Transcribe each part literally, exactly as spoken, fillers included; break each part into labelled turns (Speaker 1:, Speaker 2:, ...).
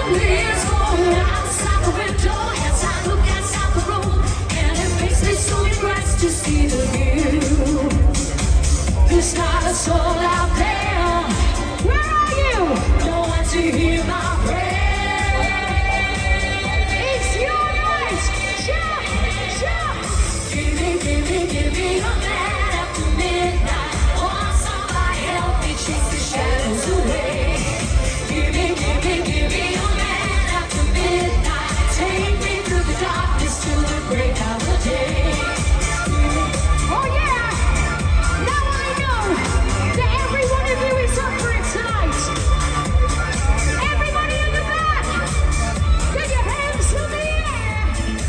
Speaker 1: leaves blowing outside the window as I look outside the room, and it makes me so impressed to see the view. There's not a soul out there. Where are you? No one to hear my prayer. It's your noise. Shout, shout. Give me, give me, give me a man after midnight. Oh, somebody help me chase the shadows away. Give me, give me, give me a man after midnight. Take me through the darkness till the break of the day. Oh yeah! Now I know that every one of you is up for it tonight. Everybody in the back, get your hands in the air.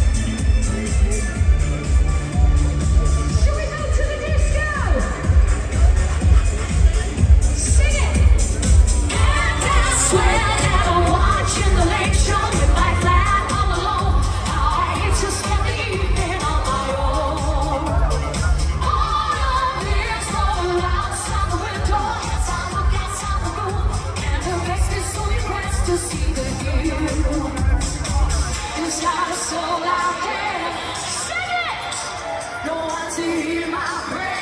Speaker 1: Should we go to the disco? Sing it. And I swear that I'm watching the late show with my flag all alone. How I hate to spend the evening on my own. All of this all outside the window as I look outside the room, and it makes me so impressed to see the view. There's not a soul out there. Sing it. No one to hear my prayer.